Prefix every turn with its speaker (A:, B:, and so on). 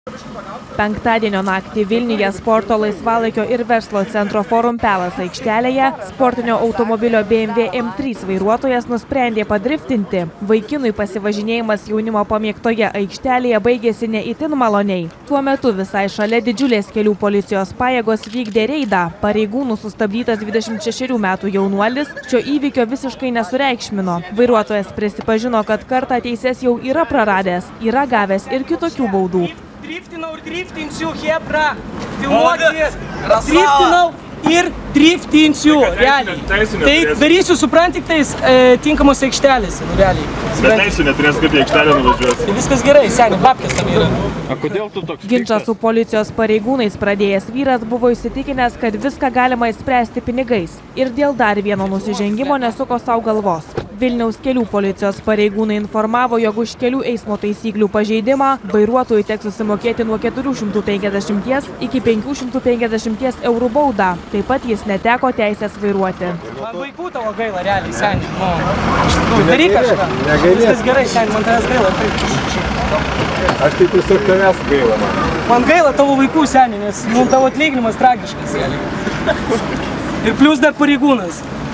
A: Penktadienio naktį Vilniuje sporto laisvalaikio ir verslo centro Forum Palace aikštelėje sportinio automobilio BMW M3 vairuotojas nusprendė padriftinti. Vaikinui pasivažinėjimas jaunimo pamėgtoje aikštelėje baigėsi ne itin maloniai. Tuo metu visai šalia didžiulės kelių policijos pajėgos vykdė reidą. Pareigūnų sustabdytas 26 metų jaunuolis šio įvykio visiškai nesureikšmino. Vairuotojas prisipažino, kad kartą teises jau yra praradęs, yra gavęs ir kitokių baudų.
B: Driftinau ir driftinsiu, hebra, filmuokit, driftinau ir driftinsiu, realiai. Tai darysiu, suprantik, tais tinkamos aikštelėse, realiai.
C: Bet teisų neturės, kaip į aikštelę nuvažiuosi.
B: Tai viskas gerai, seniai, babkės tam yra.
C: A kodėl tu toks
A: Ginčą su policijos pareigūnais pradėjęs vyras buvo įsitikinęs, kad viską galima išspręsti pinigais. Ir dėl dar vieno nusižengimo nesuko savo galvos. Vilniaus kelių policijos pareigūnai informavo, jog už kelių eismo taisyklių pažeidimą vairuotojui teks susimokėti nuo 450 iki 550 eurų baudą. Taip pat jis neteko teisės vairuoti.
B: Man vaikų tavo gaila, realiai, seniai. Daryk kažką. Viskas gerai, seniai, man tavęs gaila.
C: Aš tai tiesiog tavęs gaila, man.
B: Man gaila tavo vaikų, seniai, nes tavo atlyginimas tragiškas, seniai. Ir plius dar pareigūnas.